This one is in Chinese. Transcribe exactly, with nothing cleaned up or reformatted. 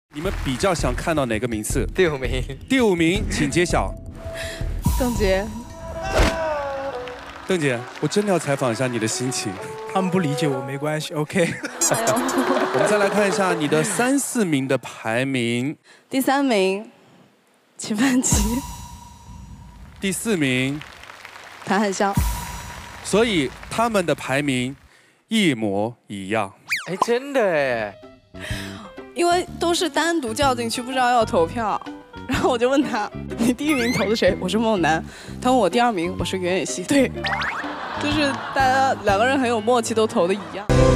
你们比较想看到哪个名次？ 第五名。 第五名，请揭晓。 邓婕。 邓姐，我真的要采访一下你的心情。 他们不理解我没关系 ，OK。 我们再来看一下你的三四名的排名。 第三名，齐范琪。 第四名， 谭汉香。 所以他们的排名一模一样。 哎，真的哎。 因为都是单独叫进去，不知道要投票，然后我就问他，你第一名投的谁？我是梦楠。他问我第二名，我是袁咏希。对，就是大家两个人很有默契，都投的一样。